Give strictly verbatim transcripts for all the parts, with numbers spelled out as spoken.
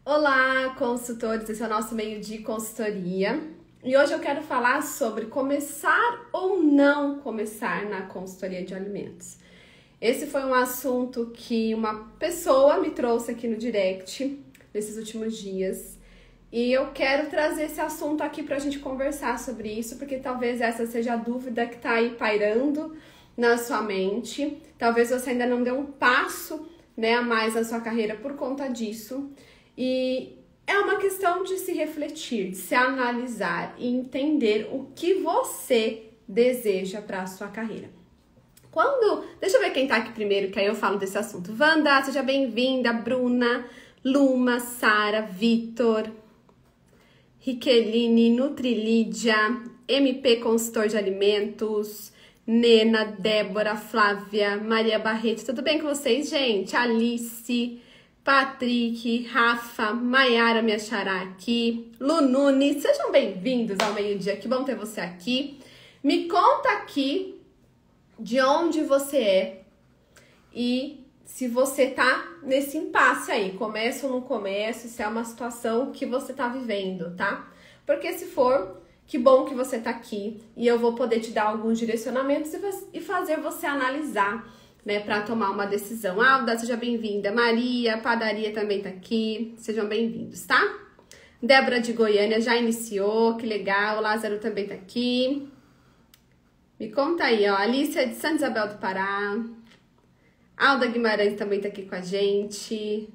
Olá, consultores! Esse é o nosso meio de consultoria e hoje eu quero falar sobre começar ou não começar na consultoria de alimentos. Esse foi um assunto que uma pessoa me trouxe aqui no direct nesses últimos dias e eu quero trazer esse assunto aqui para a gente conversar sobre isso, porque talvez essa seja a dúvida que está aí pairando na sua mente. Talvez você ainda não deu um passo, né, a mais na sua carreira por conta disso. E é uma questão de se refletir, de se analisar e entender o que você deseja para a sua carreira. Quando... Deixa eu ver quem tá aqui primeiro, que aí eu falo desse assunto. Wanda, seja bem-vinda. Bruna, Luma, Sara, Vitor, Riqueline, Nutrilídia, M P Consultor de Alimentos, Nena, Débora, Flávia, Maria Barreto. Tudo bem com vocês, gente? Alice... Patrick, Rafa, Maiara, minha xará aqui, Lu Nunes, sejam bem-vindos ao meio-dia, que bom ter você aqui. Me conta aqui de onde você é e se você tá nesse impasse aí, começa ou não começa, se é uma situação que você tá vivendo, tá? Porque se for, que bom que você tá aqui e eu vou poder te dar alguns direcionamentos e fazer você analisar, né, para tomar uma decisão. Alda, seja bem-vinda. Maria, Padaria também tá aqui. Sejam bem-vindos, tá? Débora de Goiânia já iniciou, que legal. Lázaro também tá aqui. Me conta aí, ó. Alicia de Santa Isabel do Pará. Alda Guimarães também tá aqui com a gente.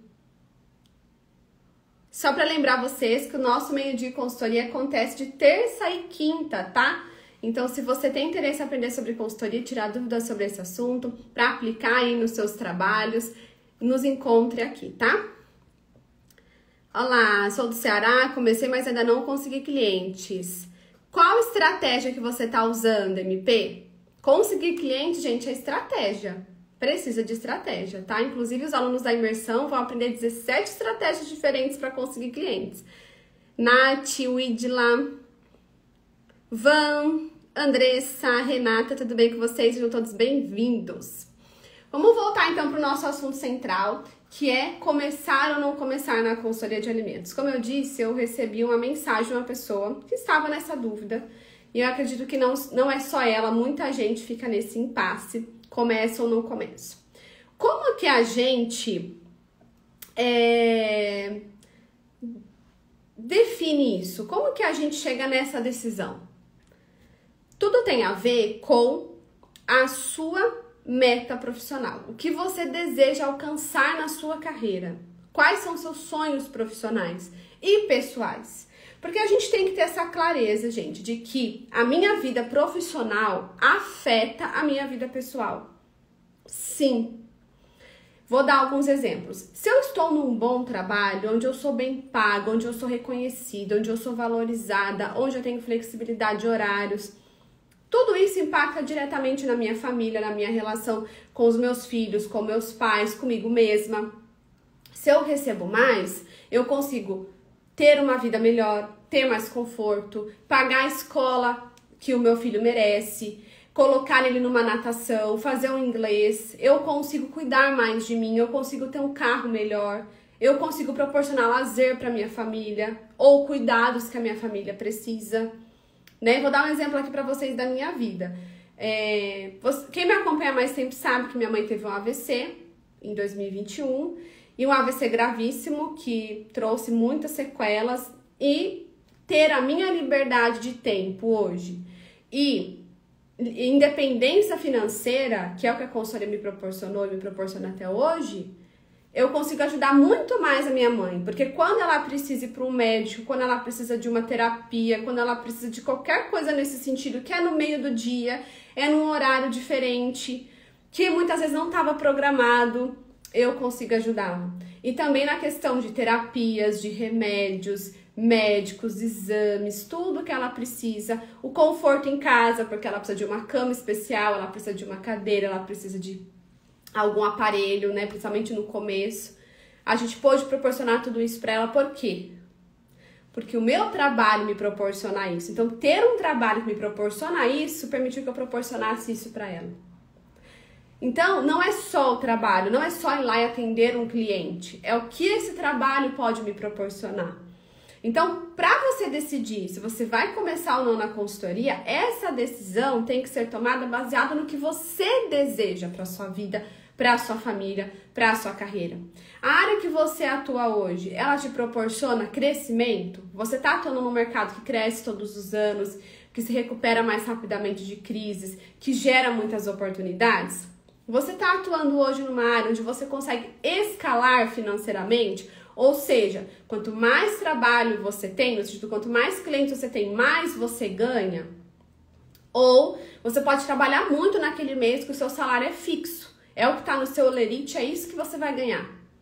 Só para lembrar vocês que o nosso meio-dia de consultoria acontece de terça e quinta, tá? Então, se você tem interesse em aprender sobre consultoria, tirar dúvidas sobre esse assunto, para aplicar aí nos seus trabalhos, nos encontre aqui, tá? Olá, sou do Ceará, comecei, mas ainda não consegui clientes. Qual estratégia que você tá usando, M P? Conseguir cliente, gente, é estratégia. Precisa de estratégia, tá? Inclusive, os alunos da imersão vão aprender dezessete estratégias diferentes para conseguir clientes. Nath, Widla... Van, Andressa, Renata, tudo bem com vocês? Sejam todos bem-vindos. Vamos voltar então para o nosso assunto central, que é começar ou não começar na consultoria de alimentos. Como eu disse, eu recebi uma mensagem de uma pessoa que estava nessa dúvida e eu acredito que não, não é só ela, muita gente fica nesse impasse, começa ou não começa. Como que a gente é, define isso? Como que a gente chega nessa decisão? Tudo tem a ver com a sua meta profissional. O que você deseja alcançar na sua carreira. Quais são seus sonhos profissionais e pessoais. Porque a gente tem que ter essa clareza, gente, de que a minha vida profissional afeta a minha vida pessoal. Sim. Vou dar alguns exemplos. Se eu estou num bom trabalho, onde eu sou bem paga, onde eu sou reconhecida, onde eu sou valorizada, onde eu tenho flexibilidade de horários, tudo isso impacta diretamente na minha família, na minha relação com os meus filhos, com meus pais, comigo mesma. Se eu recebo mais, eu consigo ter uma vida melhor, ter mais conforto, pagar a escola que o meu filho merece, colocar ele numa natação, fazer um inglês. Eu consigo cuidar mais de mim, eu consigo ter um carro melhor, eu consigo proporcionar lazer para minha família ou cuidados que a minha família precisa. Né? Vou dar um exemplo aqui para vocês da minha vida. É, você, quem me acompanha há mais tempo sabe que minha mãe teve um A V C em dois mil e vinte e um e um A V C gravíssimo que trouxe muitas sequelas, e ter a minha liberdade de tempo hoje e independência financeira, que é o que a consultoria me proporcionou e me proporciona até hoje, eu consigo ajudar muito mais a minha mãe, porque quando ela precisa ir para um médico, quando ela precisa de uma terapia, quando ela precisa de qualquer coisa nesse sentido, que é no meio do dia, é num horário diferente, que muitas vezes não estava programado, eu consigo ajudá-la. E também na questão de terapias, de remédios, médicos, exames, tudo que ela precisa, o conforto em casa, porque ela precisa de uma cama especial, ela precisa de uma cadeira, ela precisa de algum aparelho, né, principalmente no começo. A gente pôde proporcionar tudo isso para ela, por quê? Porque o meu trabalho me proporciona isso. Então, ter um trabalho que me proporciona isso, permitiu que eu proporcionasse isso para ela. Então, não é só o trabalho, não é só ir lá e atender um cliente, é o que esse trabalho pode me proporcionar. Então, para você decidir se você vai começar ou não na consultoria, essa decisão tem que ser tomada baseada no que você deseja para sua vida, para a sua família, para a sua carreira. A área que você atua hoje, ela te proporciona crescimento? Você está atuando num mercado que cresce todos os anos, que se recupera mais rapidamente de crises, que gera muitas oportunidades? Você está atuando hoje numa área onde você consegue escalar financeiramente? Ou seja, quanto mais trabalho você tem, no sentido, quanto mais clientes você tem, mais você ganha? Ou você pode trabalhar muito naquele mês que o seu salário é fixo. É o que está no seu olerite, é isso que você vai ganhar.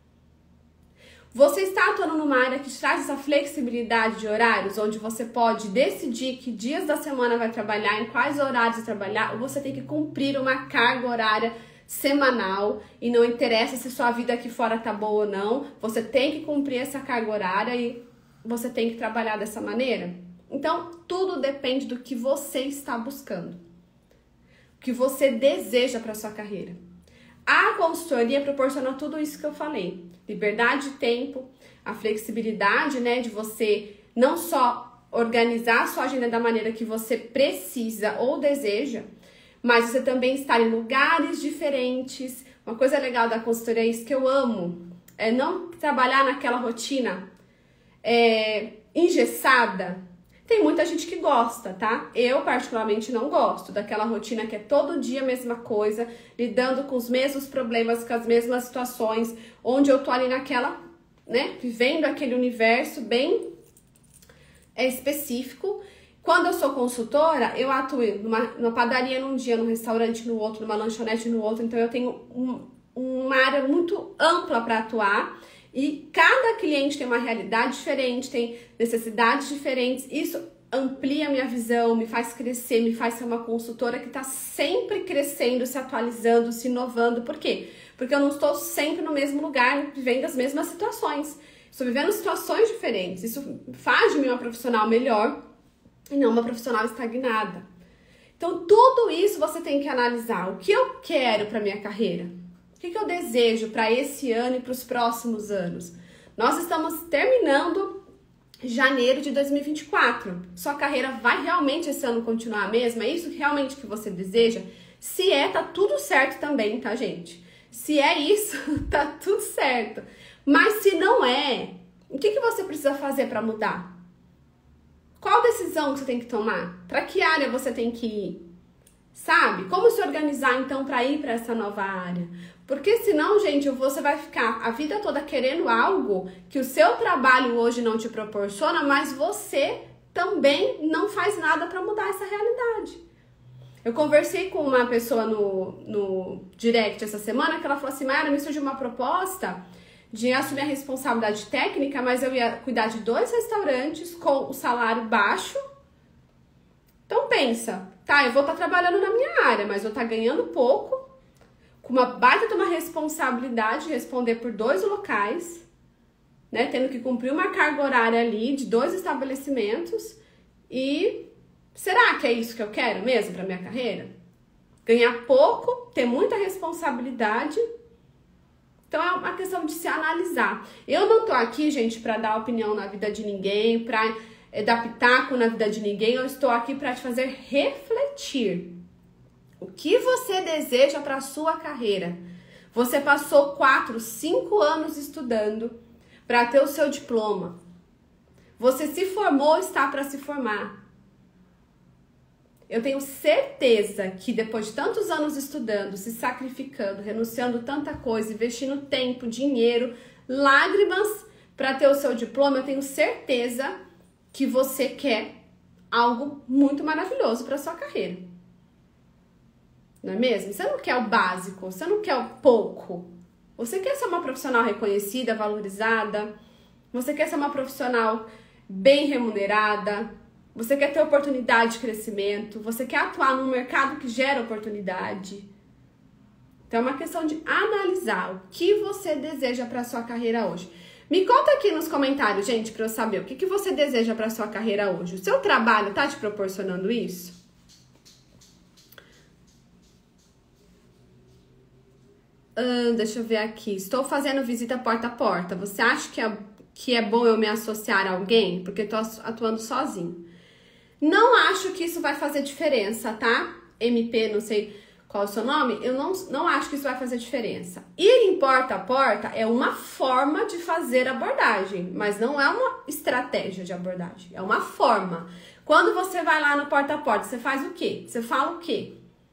Você está atuando numa área que traz essa flexibilidade de horários, onde você pode decidir que dias da semana vai trabalhar, em quais horários vai trabalhar, ou você tem que cumprir uma carga horária semanal e não interessa se sua vida aqui fora tá boa ou não, você tem que cumprir essa carga horária e você tem que trabalhar dessa maneira. Então, tudo depende do que você está buscando, o que você deseja para sua carreira. A consultoria proporciona tudo isso que eu falei: liberdade de tempo, a flexibilidade, né, de você não só organizar a sua agenda da maneira que você precisa ou deseja, mas você também estar em lugares diferentes. Uma coisa legal da consultoria, é isso que eu amo, é não trabalhar naquela rotina é, engessada. Tem muita gente que gosta, tá? Eu particularmente não gosto daquela rotina que é todo dia a mesma coisa, lidando com os mesmos problemas, com as mesmas situações, onde eu tô ali naquela, né, vivendo aquele universo bem é, específico. Quando eu sou consultora, eu atuo numa, numa padaria num dia, num restaurante no outro, numa lanchonete no outro, então eu tenho um, uma área muito ampla para atuar e cada cliente tem uma realidade diferente, tem necessidades diferentes. Isso amplia a minha visão, me faz crescer, me faz ser uma consultora que está sempre crescendo, se atualizando, se inovando. Por quê? Porque eu não estou sempre no mesmo lugar, vivendo as mesmas situações. Estou vivendo situações diferentes. Isso faz de mim uma profissional melhor e não uma profissional estagnada. Então, tudo isso você tem que analisar. O que eu quero para minha carreira? O que, que eu desejo para esse ano e para os próximos anos? Nós estamos terminando janeiro de dois mil e vinte e quatro. Sua carreira vai realmente esse ano continuar a mesma? É isso realmente que você deseja? Se é, tá tudo certo também, tá, gente? Se é isso, tá tudo certo. Mas se não é, o que, que você precisa fazer para mudar? Qual decisão que você tem que tomar? Para que área você tem que ir? Sabe? Como se organizar, então, para ir para essa nova área? Porque senão, gente, você vai ficar a vida toda querendo algo que o seu trabalho hoje não te proporciona, mas você também não faz nada para mudar essa realidade. Eu conversei com uma pessoa no, no direct essa semana que ela falou assim: Mayara, me surgiu uma proposta de assumir a responsabilidade técnica, mas eu ia cuidar de dois restaurantes com o salário baixo. Então pensa, tá, eu vou estar trabalhando na minha área, mas vou estar ganhando pouco, com uma baita de uma responsabilidade de responder por dois locais, né, tendo que cumprir uma carga horária ali de dois estabelecimentos. E será que é isso que eu quero mesmo para minha carreira? Ganhar pouco, ter muita responsabilidade. Então é uma questão de se analisar. Eu não tô aqui, gente, para dar opinião na vida de ninguém, para é, dar pitaco na vida de ninguém. Eu estou aqui para te fazer refletir. O que você deseja para a sua carreira? Você passou quatro, cinco anos estudando para ter o seu diploma. Você se formou, está para se formar. Eu tenho certeza que depois de tantos anos estudando, se sacrificando, renunciando tanta coisa, investindo tempo, dinheiro, lágrimas para ter o seu diploma, eu tenho certeza que você quer algo muito maravilhoso para sua carreira. Não é mesmo? Você não quer o básico, você não quer o pouco. Você quer ser uma profissional reconhecida, valorizada, você quer ser uma profissional bem remunerada, você quer ter oportunidade de crescimento, você quer atuar num mercado que gera oportunidade. Então é uma questão de analisar o que você deseja para a sua carreira hoje. Me conta aqui nos comentários, gente, para eu saber o que, que você deseja para a sua carreira hoje. O seu trabalho tá te proporcionando isso? Uh, deixa eu ver aqui. Estou fazendo visita porta a porta. Você acha que é, que é bom eu me associar a alguém? Porque estou atuando sozinho. Não acho que isso vai fazer diferença, tá? M P, não sei qual é o seu nome. Eu não, não acho que isso vai fazer diferença. Ir em porta a porta é uma forma de fazer abordagem, mas não é uma estratégia de abordagem. É uma forma. Quando você vai lá no porta a porta, você faz o quê? Você fala o quê?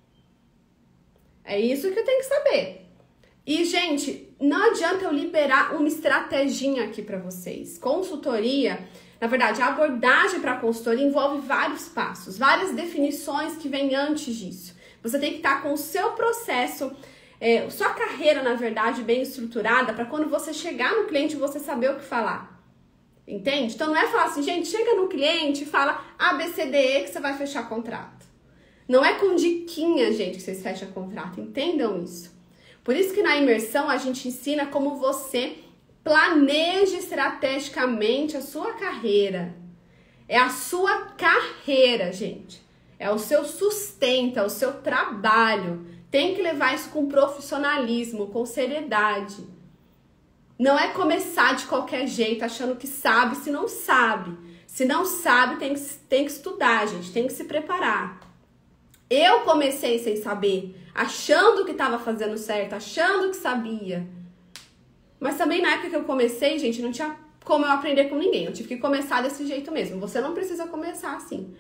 É isso que eu tenho que saber. E, gente, não adianta eu liberar uma estratégia aqui para vocês. Consultoria, na verdade, a abordagem para consultoria envolve vários passos, várias definições que vêm antes disso. Você tem que estar com o seu processo, é, sua carreira, na verdade, bem estruturada para quando você chegar no cliente você saber o que falar. Entende? Então não é falar assim, gente, chega no cliente e fala A, B, C, D, E que você vai fechar contrato. Não é com diquinha, gente, que vocês fecham contrato. Entendam isso. Por isso que na imersão a gente ensina como você planeja estrategicamente a sua carreira. É a sua carreira, gente. É o seu sustento, é o seu trabalho. Tem que levar isso com profissionalismo, com seriedade. Não é começar de qualquer jeito, achando que sabe, se não sabe. Se não sabe, tem que, tem que estudar, gente. Tem que se preparar. Eu comecei sem saber, achando que estava fazendo certo, achando que sabia. Mas também na época que eu comecei, gente, não tinha como eu aprender com ninguém. Eu tive que começar desse jeito mesmo. Você não precisa começar assim.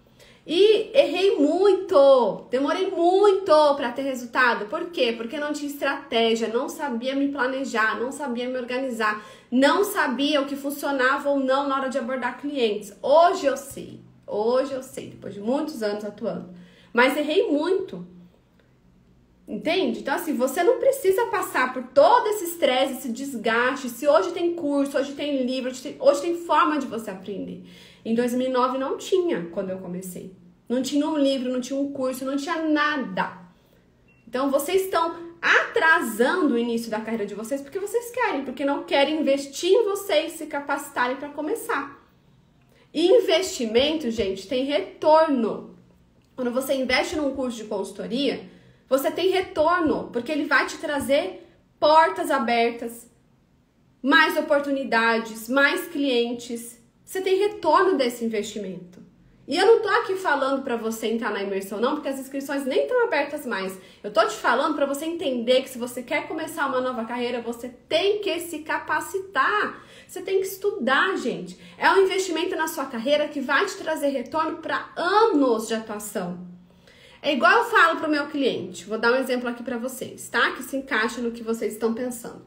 E errei muito, demorei muito para ter resultado. Por quê? Porque não tinha estratégia, não sabia me planejar, não sabia me organizar, não sabia o que funcionava ou não na hora de abordar clientes. Hoje eu sei, hoje eu sei, depois de muitos anos atuando. Mas errei muito. Entende? Então, assim, você não precisa passar por todo esse estresse, esse desgaste. Se hoje tem curso, hoje tem livro, hoje tem, hoje tem forma de você aprender. Em dois mil e nove não tinha, quando eu comecei. Não tinha um livro, não tinha um curso, não tinha nada. Então, vocês estão atrasando o início da carreira de vocês porque vocês querem, porque não querem investir em vocês, se capacitarem para começar. E investimento, gente, tem retorno. Quando você investe num curso de consultoria, você tem retorno, porque ele vai te trazer portas abertas, mais oportunidades, mais clientes. Você tem retorno desse investimento. E eu não tô aqui falando para você entrar na imersão não, porque as inscrições nem estão abertas mais. Eu tô te falando para você entender que se você quer começar uma nova carreira, você tem que se capacitar. Você tem que estudar, gente. É um investimento na sua carreira que vai te trazer retorno para anos de atuação. É igual eu falo pro meu cliente. Vou dar um exemplo aqui para vocês, tá? Que se encaixa no que vocês estão pensando.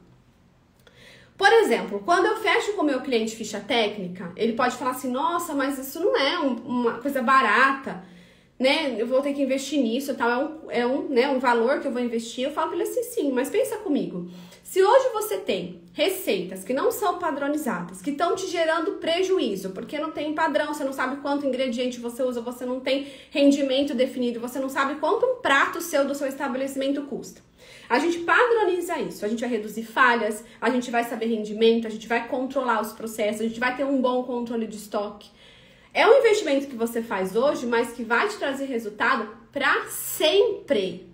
Por exemplo, quando eu fecho com o meu cliente ficha técnica, ele pode falar assim, nossa, mas isso não é um, uma coisa barata, né? Eu vou ter que investir nisso, tal, é um, é um, né, um valor que eu vou investir. Eu falo para ele assim, sim, mas pensa comigo. Se hoje você tem receitas que não são padronizadas, que estão te gerando prejuízo, porque não tem padrão, você não sabe quanto ingrediente você usa, você não tem rendimento definido, você não sabe quanto um prato seu do seu estabelecimento custa. A gente padroniza isso, a gente vai reduzir falhas, a gente vai saber rendimento, a gente vai controlar os processos, a gente vai ter um bom controle de estoque. É um investimento que você faz hoje, mas que vai te trazer resultado para sempre.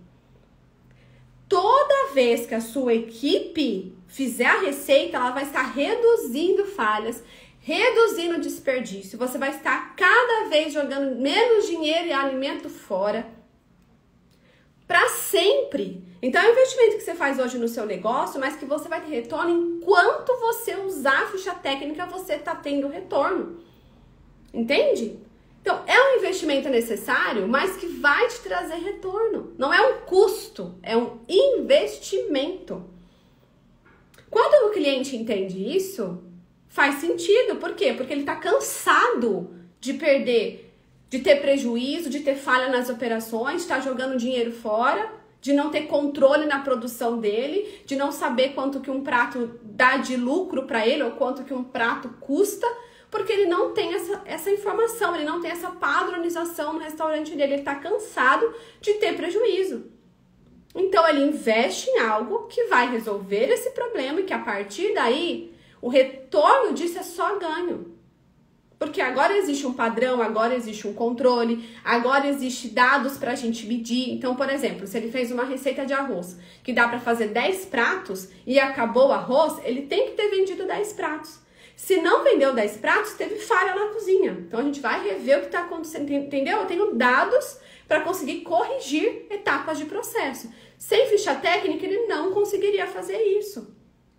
Toda vez que a sua equipe fizer a receita, ela vai estar reduzindo falhas, reduzindo desperdício. Você vai estar cada vez jogando menos dinheiro e alimento fora para sempre. Então é um investimento que você faz hoje no seu negócio, mas que você vai ter retorno enquanto você usar a ficha técnica, você está tendo retorno. Entende? Então, é um investimento necessário, mas que vai te trazer retorno. Não é um custo, é um investimento. Quando o cliente entende isso, faz sentido. Por quê? Porque ele está cansado de perder, de ter prejuízo, de ter falha nas operações, de estar jogando dinheiro fora, de não ter controle na produção dele, de não saber quanto que um prato dá de lucro para ele ou quanto que um prato custa, porque ele não tem essa, essa informação, ele não tem essa padronização no restaurante dele, ele está cansado de ter prejuízo. Então ele investe em algo que vai resolver esse problema e que a partir daí o retorno disso é só ganho. Porque agora existe um padrão, agora existe um controle, agora existe dados para a gente medir. Então, por exemplo, se ele fez uma receita de arroz que dá para fazer dez pratos e acabou o arroz, ele tem que ter vendido dez pratos. Se não vendeu dez pratos, teve falha na cozinha. Então, a gente vai rever o que está acontecendo, entendeu? Eu tenho dados para conseguir corrigir etapas de processo. Sem ficha técnica, ele não conseguiria fazer isso.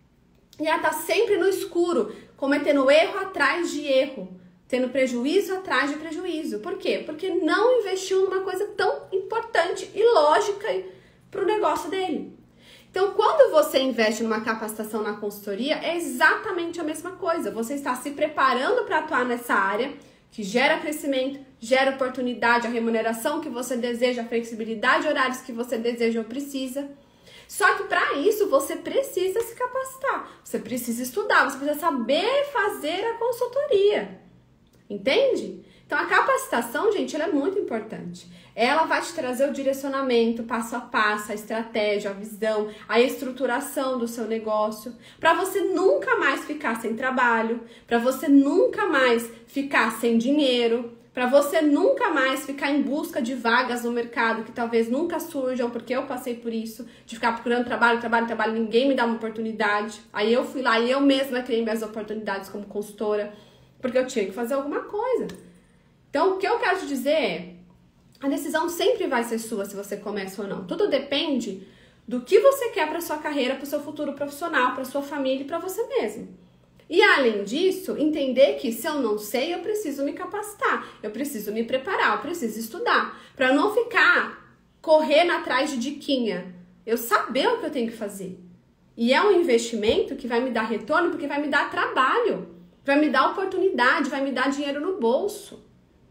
E ela tá sempre no escuro, cometendo erro atrás de erro, tendo prejuízo atrás de prejuízo. Por quê? Porque não investiu numa coisa tão importante e lógica para o negócio dele. Então, quando você investe numa capacitação na consultoria, é exatamente a mesma coisa. Você está se preparando para atuar nessa área que gera crescimento, gera oportunidade, a remuneração que você deseja, a flexibilidade de horários que você deseja ou precisa. Só que para isso você precisa se capacitar, você precisa estudar, você precisa saber fazer a consultoria. Entende? Então a capacitação, gente, ela é muito importante. Ela vai te trazer o direcionamento, passo a passo, a estratégia, a visão, a estruturação do seu negócio, para você nunca mais ficar sem trabalho, para você nunca mais ficar sem dinheiro, para você nunca mais ficar em busca de vagas no mercado que talvez nunca surjam, porque eu passei por isso, de ficar procurando trabalho, trabalho, trabalho, ninguém me dá uma oportunidade. Aí eu fui lá e eu mesma criei minhas oportunidades como consultora, porque eu tinha que fazer alguma coisa. Então, o que eu quero te dizer é, a decisão sempre vai ser sua se você começa ou não. Tudo depende do que você quer para sua carreira, para o seu futuro profissional, para sua família e para você mesmo. E além disso, entender que se eu não sei, eu preciso me capacitar, eu preciso me preparar, eu preciso estudar, para não ficar correndo atrás de diquinha. Eu saber o que eu tenho que fazer. E é um investimento que vai me dar retorno, porque vai me dar trabalho, vai me dar oportunidade, vai me dar dinheiro no bolso.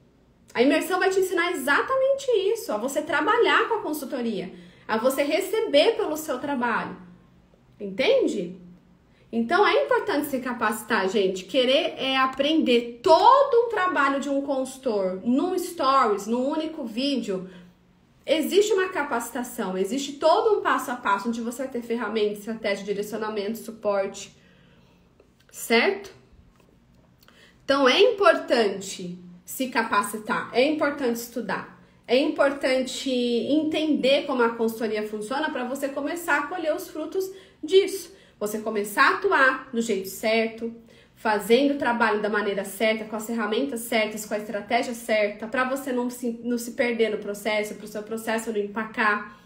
A imersão vai te ensinar exatamente isso, a você trabalhar com a consultoria, a você receber pelo seu trabalho. Entende? Então é importante se capacitar, gente. Querer é aprender todo um trabalho de um consultor num stories, num único vídeo. Existe uma capacitação, existe todo um passo a passo onde você vai ter ferramentas, estratégia, direcionamento, suporte. Certo? Então é importante se capacitar, é importante estudar, é importante entender como a consultoria funciona para você começar a colher os frutos disso. Você começar a atuar do jeito certo, fazendo o trabalho da maneira certa, com as ferramentas certas, com a estratégia certa, para você não se, não se perder no processo, para o seu processo não empacar,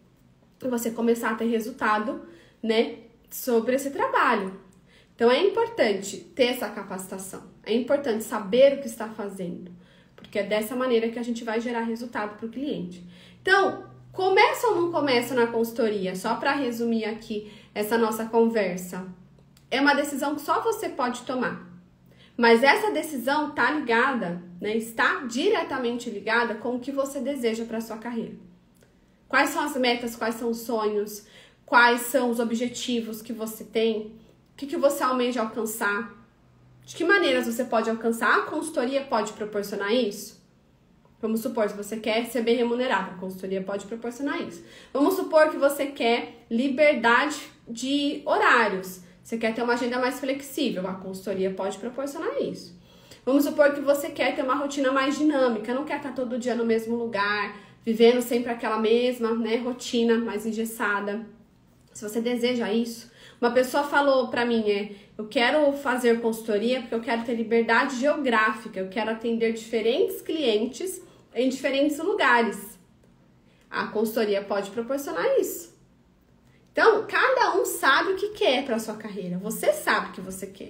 e você começar a ter resultado, né, sobre esse trabalho. Então, é importante ter essa capacitação, é importante saber o que está fazendo, porque é dessa maneira que a gente vai gerar resultado para o cliente. Então, começa ou não começa na consultoria? Só para resumir aqui essa nossa conversa. É uma decisão que só você pode tomar, mas essa decisão está ligada, né, está diretamente ligada com o que você deseja para a sua carreira. Quais são as metas, quais são os sonhos, quais são os objetivos que você tem, o que, que você almeja alcançar? De que maneiras você pode alcançar? A consultoria pode proporcionar isso? Vamos supor, se você quer ser bem remunerado, a consultoria pode proporcionar isso. Vamos supor que você quer liberdade de horários. Você quer ter uma agenda mais flexível, a consultoria pode proporcionar isso. Vamos supor que você quer ter uma rotina mais dinâmica, não quer estar todo dia no mesmo lugar, vivendo sempre aquela mesma, né, rotina mais engessada. Se você deseja isso, uma pessoa falou pra mim, é, eu quero fazer consultoria porque eu quero ter liberdade geográfica, eu quero atender diferentes clientes em diferentes lugares. A consultoria pode proporcionar isso. Então, cada um sabe o que quer para a sua carreira, você sabe o que você quer.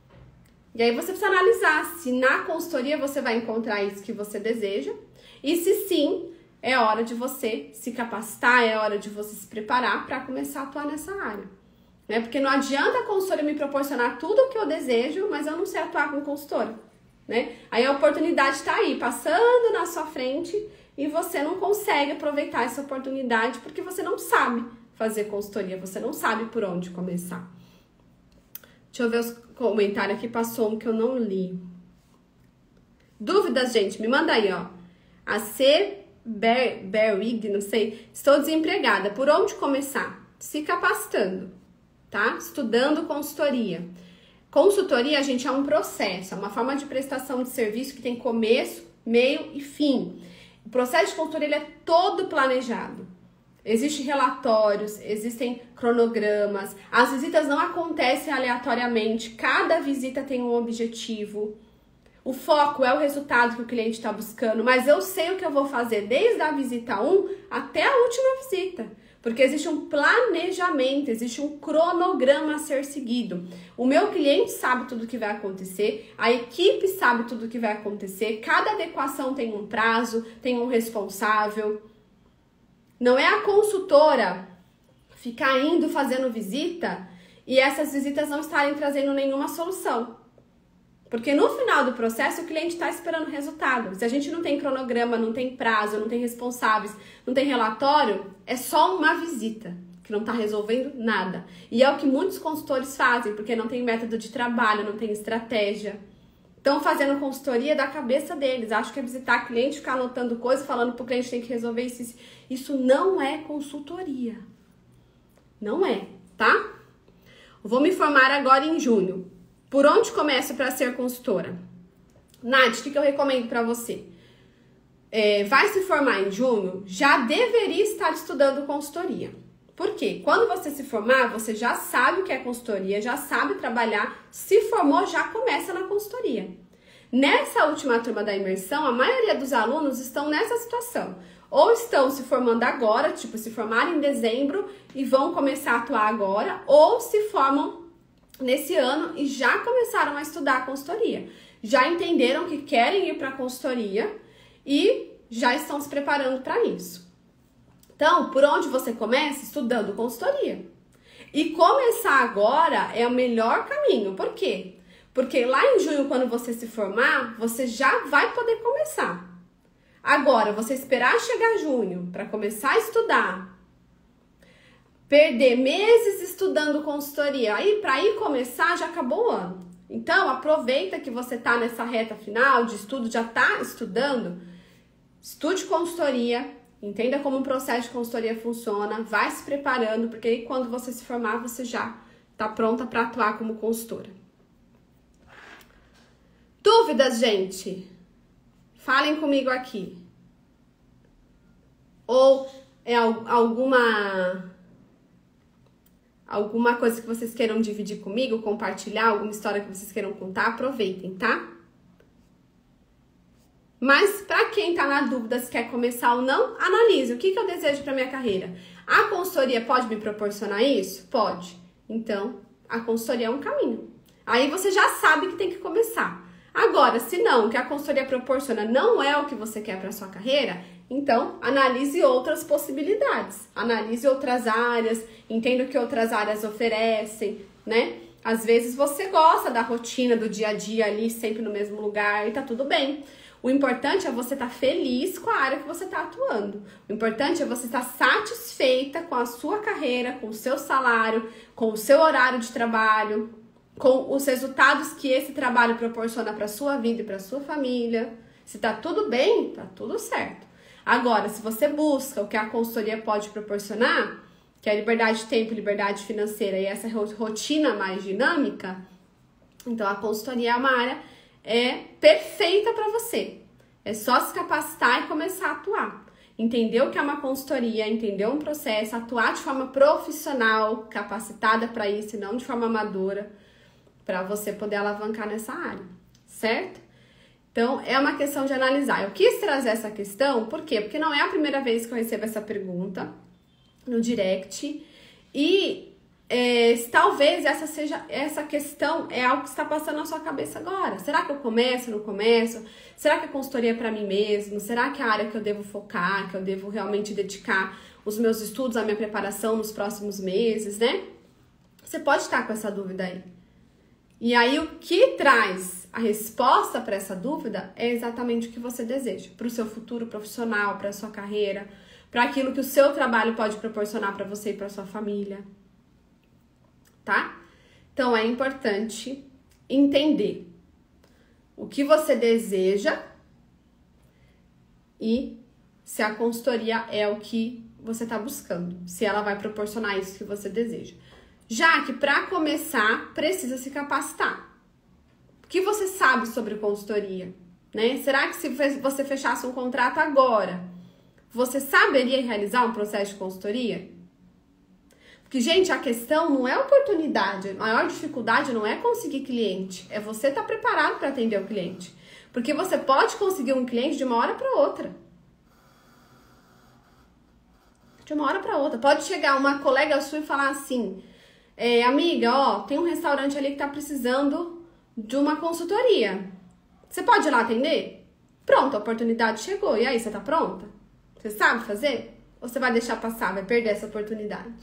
E aí você precisa analisar se na consultoria você vai encontrar isso que você deseja e se sim, é hora de você se capacitar, é hora de você se preparar para começar a atuar nessa área. Né? Porque não adianta a consultora me proporcionar tudo o que eu desejo, mas eu não sei atuar como consultora. Né? Aí a oportunidade está aí, passando na sua frente e você não consegue aproveitar essa oportunidade porque você não sabe fazer consultoria, você não sabe por onde começar. Deixa eu ver os comentários aqui, passou um que eu não li. Dúvidas, gente? Me manda aí, ó. A C. Berwig, não sei. Estou desempregada. Por onde começar? Se capacitando, tá? Estudando consultoria. Consultoria, gente, é um processo, é uma forma de prestação de serviço que tem começo, meio e fim. O processo de consultoria ele é todo planejado. Existem relatórios, existem cronogramas, as visitas não acontecem aleatoriamente, cada visita tem um objetivo. O foco é o resultado que o cliente está buscando, mas eu sei o que eu vou fazer desde a visita um até a última visita. Porque existe um planejamento, existe um cronograma a ser seguido. O meu cliente sabe tudo o que vai acontecer, a equipe sabe tudo o que vai acontecer, cada adequação tem um prazo, tem um responsável. Não é a consultora ficar indo fazendo visita e essas visitas não estarem trazendo nenhuma solução. Porque no final do processo o cliente está esperando resultado. Se a gente não tem cronograma, não tem prazo, não tem responsáveis, não tem relatório, é só uma visita que não está resolvendo nada. E é o que muitos consultores fazem, porque não tem método de trabalho, não tem estratégia. Estão fazendo consultoria da cabeça deles. Acho que é visitar cliente, ficar anotando coisas, falando para o cliente que tem que resolver isso, isso. Isso não é consultoria. Não é, tá? Vou me formar agora em junho. Por onde começo para ser consultora? Nath, o que, que eu recomendo para você? É, vai se formar em junho, já deveria estar estudando consultoria. Por quê? Quando você se formar, você já sabe o que é consultoria, já sabe trabalhar, se formou, já começa na consultoria. Nessa última turma da imersão, a maioria dos alunos estão nessa situação. Ou estão se formando agora, tipo, se formaram em dezembro e vão começar a atuar agora, ou se formam nesse ano e já começaram a estudar a consultoria. Já entenderam que querem ir para a consultoria e já estão se preparando para isso. Então, por onde você começa? Estudando consultoria. E começar agora é o melhor caminho. Por quê? Porque lá em junho, quando você se formar, você já vai poder começar. Agora, você esperar chegar junho para começar a estudar, perder meses estudando consultoria, aí para ir começar já acabou o ano. Então, aproveita que você está nessa reta final de estudo, já está estudando, estude consultoria, entenda como o processo de consultoria funciona, vai se preparando, porque aí quando você se formar, você já está pronta para atuar como consultora. Dúvidas, gente? Falem comigo aqui. Ou é alguma... alguma coisa que vocês queiram dividir comigo, compartilhar, alguma história que vocês queiram contar, aproveitem, tá? Mas para quem tá na dúvida se quer começar ou não, analise o que, que eu desejo para minha carreira. A consultoria pode me proporcionar isso? Pode. Então, a consultoria é um caminho. Aí você já sabe que tem que começar. Agora, se não, o que a consultoria proporciona não é o que você quer para sua carreira, então analise outras possibilidades, analise outras áreas, entenda o que outras áreas oferecem, né? Às vezes você gosta da rotina do dia a dia ali, sempre no mesmo lugar, e tá tudo bem. O importante é você estar feliz com a área que você está atuando. O importante é você estar satisfeita com a sua carreira, com o seu salário, com o seu horário de trabalho, com os resultados que esse trabalho proporciona para sua vida e para sua família. Se tá tudo bem, tá tudo certo. Agora, se você busca o que a consultoria pode proporcionar, que é liberdade de tempo, liberdade financeira e essa rotina mais dinâmica, então a consultoria é uma área é perfeita para você. É só se capacitar e começar a atuar. Entender o que é uma consultoria, entender um processo, atuar de forma profissional, capacitada para isso e não de forma amadora, para você poder alavancar nessa área, certo? Então, é uma questão de analisar. Eu quis trazer essa questão, por quê? Porque não é a primeira vez que eu recebo essa pergunta no direct e é, talvez essa seja essa questão é algo que está passando na sua cabeça agora. Será que eu começo, não começo? Será que a consultoria é para mim mesmo? Será que é a área que eu devo focar, que eu devo realmente dedicar os meus estudos, a minha preparação nos próximos meses, né? Você pode estar com essa dúvida aí. E aí, o que traz a resposta para essa dúvida é exatamente o que você deseja, para o seu futuro profissional, para a sua carreira, para aquilo que o seu trabalho pode proporcionar para você e para sua família, tá? Então, é importante entender o que você deseja e se a consultoria é o que você está buscando, se ela vai proporcionar isso que você deseja. Já que para começar, precisa se capacitar. O que você sabe sobre consultoria? Né? Será que se você fechasse um contrato agora, você saberia realizar um processo de consultoria? Porque, gente, a questão não é oportunidade. A maior dificuldade não é conseguir cliente. É você estar preparado para atender o cliente. Porque você pode conseguir um cliente de uma hora para outra. De uma hora para outra. Pode chegar uma colega sua e falar assim, é, amiga, ó, tem um restaurante ali que tá precisando de uma consultoria. Você pode ir lá atender? Pronto, a oportunidade chegou. E aí, você tá pronta? Você sabe fazer? Ou você vai deixar passar, vai perder essa oportunidade?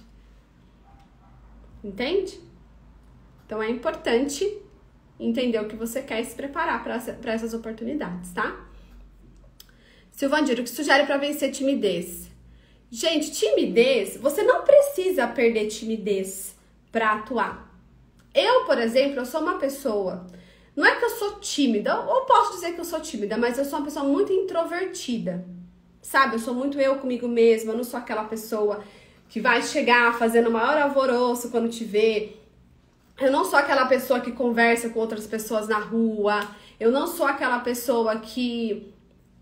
Entende? Então, é importante entender o que você quer e se preparar para essas oportunidades, tá? Silvandir, o que sugere para vencer timidez? Gente, timidez, você não precisa perder timidez para atuar. Eu, por exemplo, eu sou uma pessoa... Não é que eu sou tímida, ou posso dizer que eu sou tímida, mas eu sou uma pessoa muito introvertida, sabe? Eu sou muito eu comigo mesma, eu não sou aquela pessoa que vai chegar fazendo o maior alvoroço quando te vê. Eu não sou aquela pessoa que conversa com outras pessoas na rua, eu não sou aquela pessoa que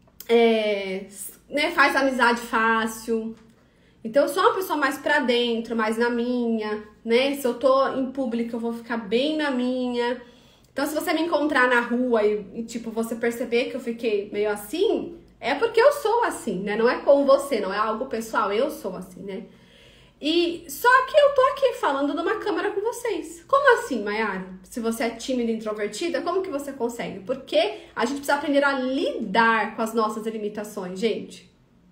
é, né, faz amizade fácil. Então, eu sou uma pessoa mais pra dentro, mais na minha, né? Se eu tô em público, eu vou ficar bem na minha... Então, se você me encontrar na rua e, e, tipo, você perceber que eu fiquei meio assim, é porque eu sou assim, né? Não é com você, não é algo pessoal, eu sou assim, né? E só que eu tô aqui falando numa câmera com vocês. Como assim, Mayara? Se você é tímida e introvertida, como que você consegue? Porque a gente precisa aprender a lidar com as nossas limitações, gente.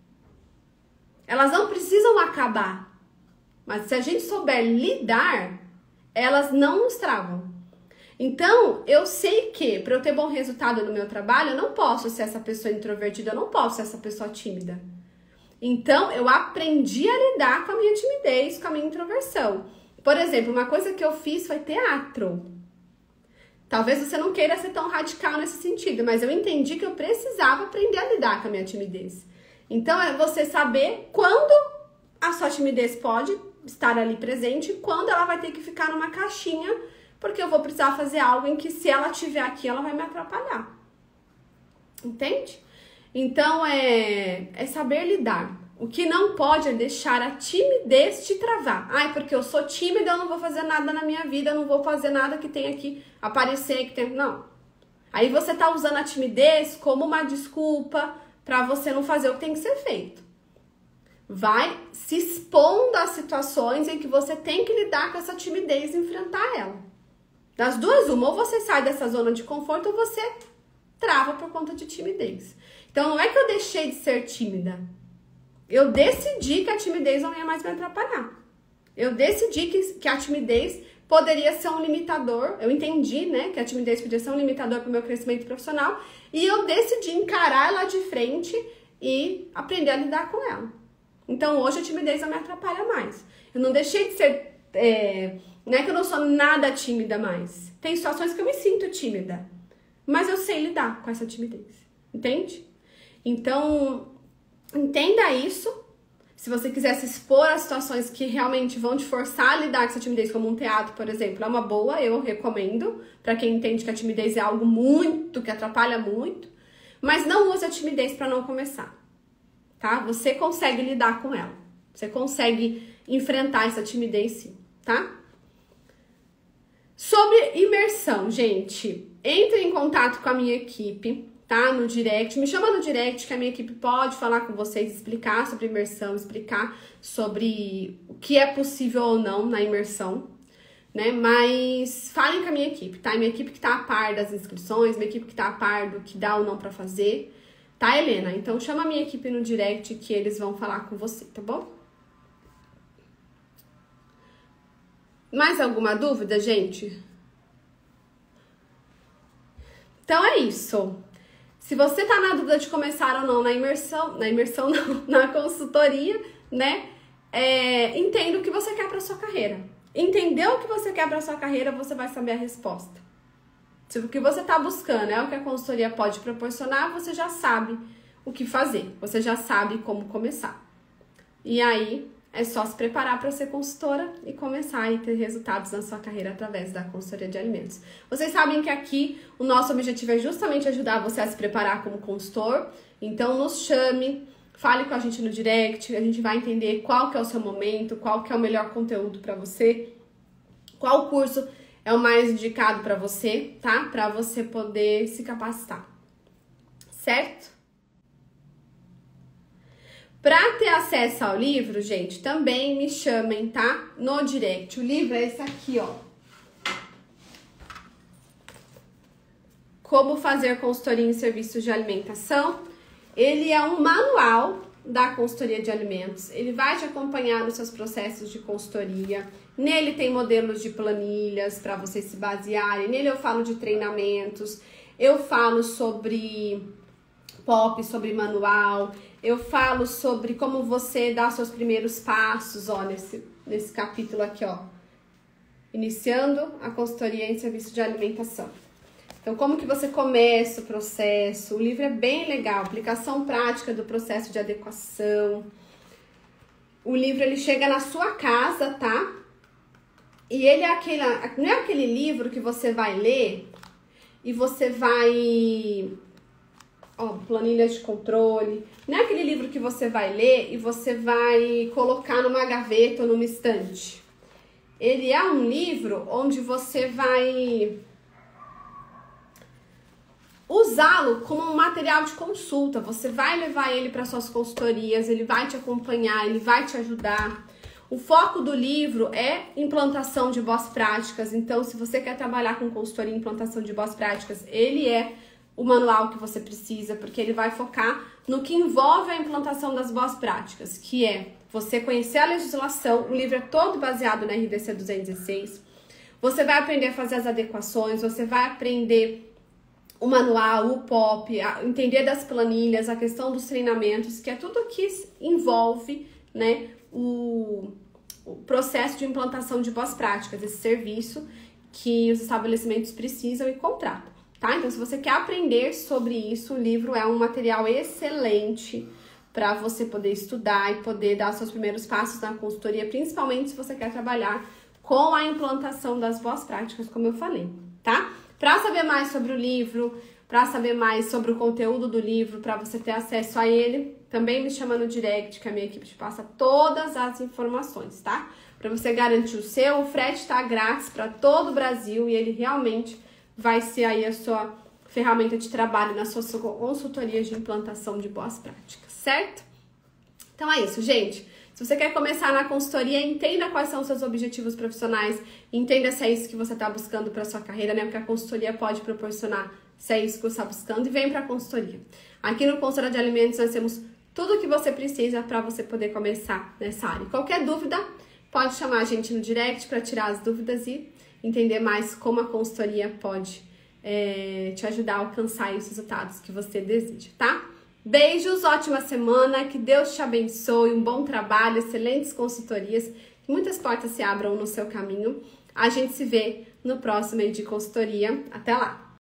Elas não precisam acabar. Mas se a gente souber lidar, elas não nos travam. Então, eu sei que para eu ter bom resultado no meu trabalho, eu não posso ser essa pessoa introvertida, eu não posso ser essa pessoa tímida. Então, eu aprendi a lidar com a minha timidez, com a minha introversão. Por exemplo, uma coisa que eu fiz foi teatro. Talvez você não queira ser tão radical nesse sentido, mas eu entendi que eu precisava aprender a lidar com a minha timidez. Então, é você saber quando a sua timidez pode estar ali presente e quando ela vai ter que ficar numa caixinha, porque eu vou precisar fazer algo em que, se ela estiver aqui, ela vai me atrapalhar. Entende? Então, é, é saber lidar. O que não pode é deixar a timidez te travar. Ai, porque eu sou tímida, eu não vou fazer nada na minha vida, eu não vou fazer nada que tenha que aparecer, que tem... Não. Aí você tá usando a timidez como uma desculpa para você não fazer o que tem que ser feito. Vai se expondo a situações em que você tem que lidar com essa timidez e enfrentar ela. Das duas, uma, ou você sai dessa zona de conforto ou você trava por conta de timidez. Então, não é que eu deixei de ser tímida. Eu decidi que a timidez não ia mais me atrapalhar. Eu decidi que, que a timidez poderia ser um limitador. Eu entendi, né, que a timidez podia ser um limitador para o meu crescimento profissional. E eu decidi encarar ela de frente e aprender a lidar com ela. Então, hoje a timidez não me atrapalha mais. Eu não deixei de ser... É, não é que eu não sou nada tímida mais. Tem situações que eu me sinto tímida. Mas eu sei lidar com essa timidez. Entende? Então, entenda isso. Se você quiser se expor a situações que realmente vão te forçar a lidar com essa timidez, como um teatro, por exemplo, é uma boa, eu recomendo, para quem entende que a timidez é algo muito, que atrapalha muito. Mas não use a timidez para não começar. Tá? Você consegue lidar com ela. Você consegue enfrentar essa timidez sim, tá? Sobre imersão, gente, entre em contato com a minha equipe, tá? No direct, me chama no direct que a minha equipe pode falar com vocês, explicar sobre imersão, explicar sobre o que é possível ou não na imersão, né? Mas falem com a minha equipe, tá? Minha equipe que tá a par das inscrições, minha equipe que tá a par do que dá ou não pra fazer, tá, Helena? Então chama a minha equipe no direct que eles vão falar com você, tá bom? Mais alguma dúvida, gente? Então é isso. Se você tá na dúvida de começar ou não na imersão, na imersão não, na consultoria, né? É, entenda o que você quer para sua carreira. Entender o que você quer para sua carreira, você vai saber a resposta. Se o que você tá buscando é o que a consultoria pode proporcionar, você já sabe o que fazer. Você já sabe como começar. E aí é só se preparar para ser consultora e começar a ter resultados na sua carreira através da consultoria de alimentos. Vocês sabem que aqui o nosso objetivo é justamente ajudar você a se preparar como consultor, então nos chame, fale com a gente no direct, a gente vai entender qual que é o seu momento, qual que é o melhor conteúdo para você, qual curso é o mais indicado para você, tá? Para você poder se capacitar, certo? Para ter acesso ao livro, gente, também me chamem, tá? No direct. O livro é esse aqui, ó. Como fazer consultoria em serviços de alimentação. Ele é um manual da consultoria de alimentos. Ele vai te acompanhar nos seus processos de consultoria. Nele tem modelos de planilhas para vocês se basearem. Nele eu falo de treinamentos. Eu falo sobre P O P, sobre manual. Eu falo sobre como você dá os seus primeiros passos, ó, nesse, nesse capítulo aqui, ó. Iniciando a consultoria em serviço de alimentação. Então, como que você começa o processo? O livro é bem legal, aplicação prática do processo de adequação. O livro, ele chega na sua casa, tá? E ele é aquele, não é aquele livro que você vai ler e você vai... Ó, planilha de controle. Não é aquele livro que você vai ler e você vai colocar numa gaveta ou numa estante. Ele é um livro onde você vai usá-lo como um material de consulta. Você vai levar ele para suas consultorias, ele vai te acompanhar, ele vai te ajudar. O foco do livro é implantação de boas práticas. Então, se você quer trabalhar com consultoria e implantação de boas práticas, ele é o manual que você precisa, porque ele vai focar no que envolve a implantação das boas práticas, que é você conhecer a legislação. O livro é todo baseado na R D C duzentos e seis. Você vai aprender a fazer as adequações, você vai aprender o manual, o P O P, a entender das planilhas, a questão dos treinamentos, que é tudo que envolve, né, o, o processo de implantação de boas práticas, esse serviço que os estabelecimentos precisam e contratam. Tá? Então, se você quer aprender sobre isso, o livro é um material excelente para você poder estudar e poder dar seus primeiros passos na consultoria, principalmente se você quer trabalhar com a implantação das boas práticas, como eu falei, tá? Para saber mais sobre o livro, para saber mais sobre o conteúdo do livro, para você ter acesso a ele, também me chama no direct, que a minha equipe te passa todas as informações, tá? Para você garantir o seu, o frete está grátis para todo o Brasil e ele realmente vai ser aí a sua ferramenta de trabalho na sua consultoria de implantação de boas práticas, certo? Então é isso, gente. Se você quer começar na consultoria, entenda quais são os seus objetivos profissionais, entenda se é isso que você está buscando para sua carreira, né? Porque a consultoria pode proporcionar se é isso que você está buscando e vem para a consultoria. Aqui no Consultoria de Alimentos nós temos tudo o que você precisa para você poder começar nessa área. Qualquer dúvida, pode chamar a gente no direct para tirar as dúvidas e entender mais como a consultoria pode é, te ajudar a alcançar os resultados que você deseja, tá? Beijos, ótima semana, que Deus te abençoe, um bom trabalho, excelentes consultorias, que muitas portas se abram no seu caminho. A gente se vê no próximo aí de consultoria. Até lá!